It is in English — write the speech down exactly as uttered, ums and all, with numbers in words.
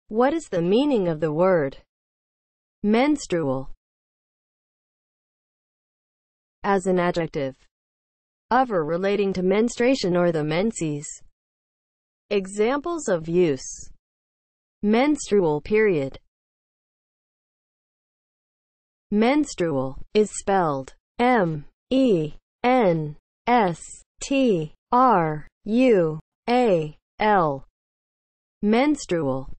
What is the meaning of the word menstrual as an adjective of or relating to menstruation or the menses? Examples of use: menstrual period. Menstrual is spelled M E N S T R U A L. Menstrual